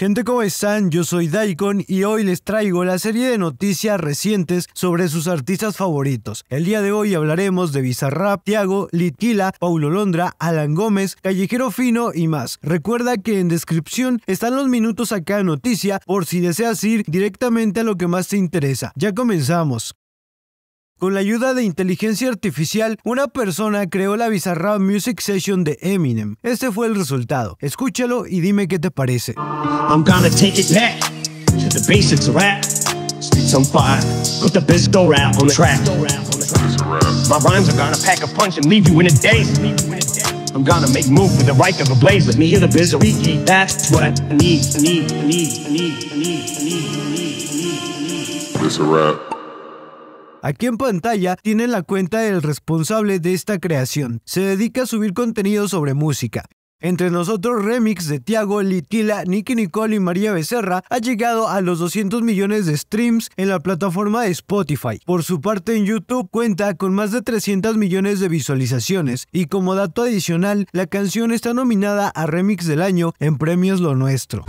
Gente, ¿cómo están? Yo soy Daikon y hoy les traigo la serie de noticias recientes sobre sus artistas favoritos. El día de hoy hablaremos de Bizarrap, Tiago, Litquila, Paulo Londra, Alan Gómez, Callejero Fino y más. Recuerda que en descripción están los minutos a cada noticia por si deseas ir directamente a lo que más te interesa. Ya comenzamos. Con la ayuda de inteligencia artificial, una persona creó la Bizarrap Music Session de Eminem. Este fue el resultado. Escúchalo y dime qué te parece. I'm gonna take it back to the basics of rap. Spit on fire, put the pistol rap on the track. My rhymes are gonna pack a punch and leave you in a daze. I'm gonna make move with the right of a blaze. Let me hear the bizarre. That's what I need. Bizarrap. Aquí en pantalla tienen la cuenta del responsable de esta creación. Se dedica a subir contenido sobre música. Entre nosotros, remix de Tiago, Litquila, Nicki Nicole y María Becerra ha llegado a los 200 millones de streams en la plataforma de Spotify. Por su parte, en YouTube cuenta con más de 300 millones de visualizaciones y como dato adicional, la canción está nominada a Remix del Año en Premios Lo Nuestro.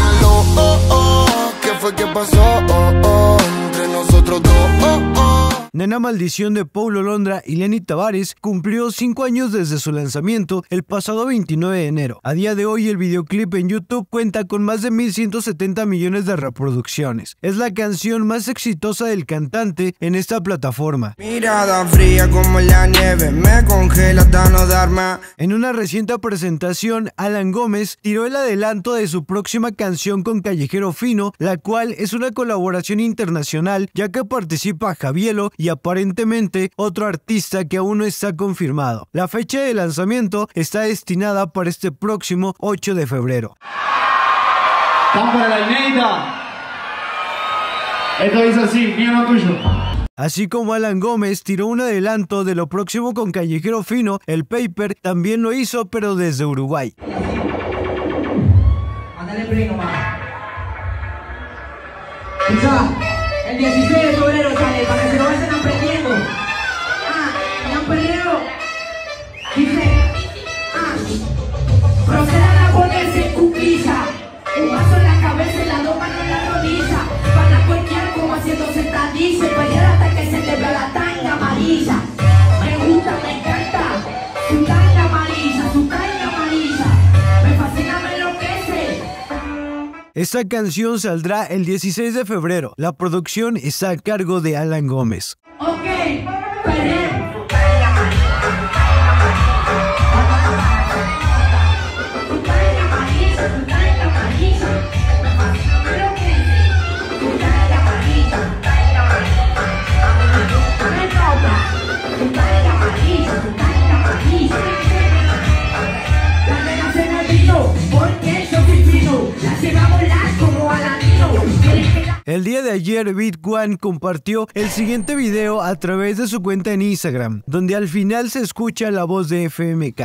¿Qué fue que pasó? Entre nosotros dos. Nena Maldición de Paulo Londra y Lenny Tavares cumplió 5 años desde su lanzamiento el pasado 29 de enero. A día de hoy el videoclip en YouTube cuenta con más de 1.170 millones de reproducciones. Es la canción más exitosa del cantante en esta plataforma. Mirada fría como la nieve, me congela hasta no dar más. En una reciente presentación, Alan Gómez tiró el adelanto de su próxima canción con Callejero Fino, la cual es una colaboración internacional ya que participa Javielo y aparentemente otro artista que aún no está confirmado. La fecha de lanzamiento está destinada para este próximo 8 de febrero. Vamos para la inédita. Esto dice así, mío no tuyo. Así como Alan Gómez tiró un adelanto de lo próximo con Callejero Fino, el Paper también lo hizo, pero desde Uruguay. Mándale play nomás. El 16 de febrero sale para que se lo vayan aprendiendo. ¿Me perdido? Dice, procedan a ponerse en cuclilla. Un vaso en la cabeza y las dos manos en la rodilla. Van a cualquier como haciendo sentadilla. Pelear hasta que se te vea la tanga amarilla. Me gusta, me encanta. Su tanga amarilla, su tanga amarilla. Me fascina, me enloquece. Esta canción saldrá el 16 de febrero. La producción está a cargo de Alan Gómez. Ok, perreo. El día de ayer, Beat One compartió el siguiente video a través de su cuenta en Instagram, donde al final se escucha la voz de FMK.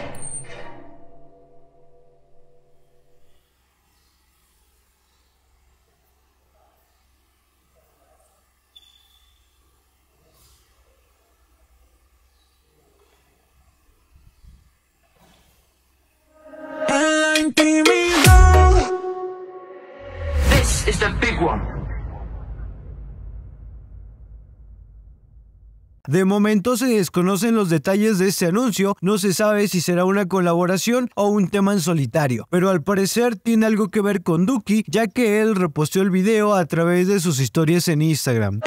This is the big one. De momento se desconocen los detalles de este anuncio, no se sabe si será una colaboración o un tema en solitario, pero al parecer tiene algo que ver con Duki, ya que él reposteó el video a través de sus historias en Instagram.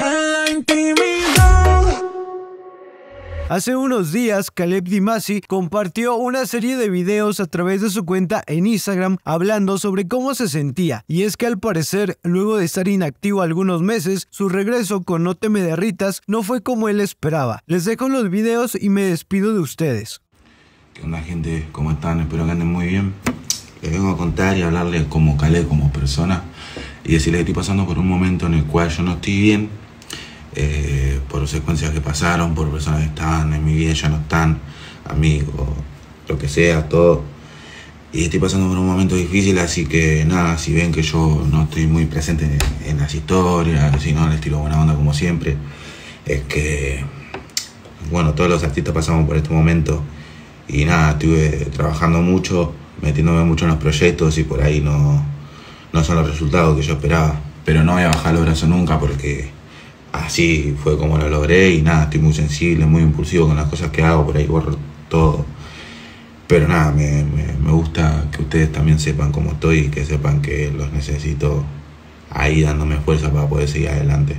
Hace unos días, Caleb Dimasi compartió una serie de videos a través de su cuenta en Instagram hablando sobre cómo se sentía, y es que al parecer, luego de estar inactivo algunos meses, su regreso con No Te Me Derritas no fue como él esperaba. Les dejo los videos y me despido de ustedes. ¿Qué onda, gente? ¿Cómo están? Espero que anden muy bien. Les vengo a contar y hablarles como Caleb, como persona, y decirles que estoy pasando por un momento en el cual yo no estoy bien. Por secuencias que pasaron, por personas que estaban en mi vida, ya no están, amigos, lo que sea, todo. Y estoy pasando por un momento difícil, así que nada, si ven que yo no estoy muy presente en las historias, si no les tiro buena onda como siempre, es que, bueno, todos los artistas pasamos por este momento y nada, estuve trabajando mucho, metiéndome mucho en los proyectos y por ahí no no son los resultados que yo esperaba. Pero no voy a bajar los brazos nunca porque así fue como lo logré y nada, estoy muy sensible, muy impulsivo con las cosas que hago, por ahí borro todo. Pero nada, me gusta que ustedes también sepan cómo estoy y que sepan que los necesito ahí dándome fuerza para poder seguir adelante.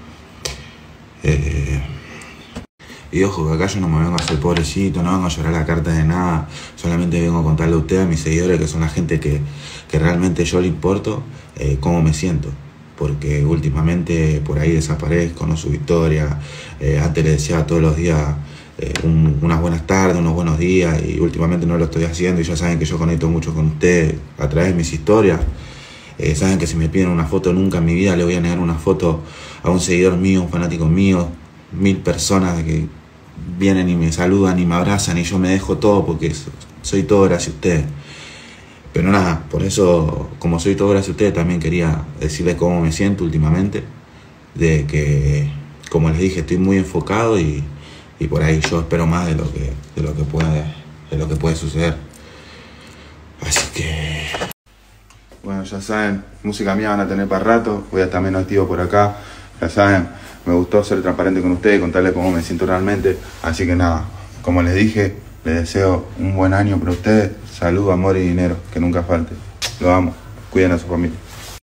Y ojo, que acá yo no me vengo a hacer pobrecito, no vengo a llorar la carta de nada, solamente vengo a contarle a ustedes, a mis seguidores, que son la gente que realmente yo le importo, cómo me siento. Porque últimamente por ahí desaparezco, no subo historia, antes les decía todos los días unas buenas tardes, unos buenos días, y últimamente no lo estoy haciendo y ya saben que yo conecto mucho con ustedes a través de mis historias. Saben que si me piden una foto, nunca en mi vida le voy a negar una foto a un seguidor mío, un fanático mío, 1000 personas que vienen y me saludan y me abrazan y yo me dejo todo porque soy todo gracias a ustedes. Pero nada, por eso, como soy todo gracias a ustedes, también quería decirles cómo me siento últimamente, de que, como les dije, estoy muy enfocado y por ahí yo espero más de lo que puede suceder. Así que bueno, ya saben, música mía van a tener para rato, voy a estar menos activo por acá, ya saben, me gustó ser transparente con ustedes, contarles cómo me siento realmente, así que nada, como les dije, les deseo un buen año para ustedes, salud, amor y dinero, que nunca falte, los amo, cuiden a su familia.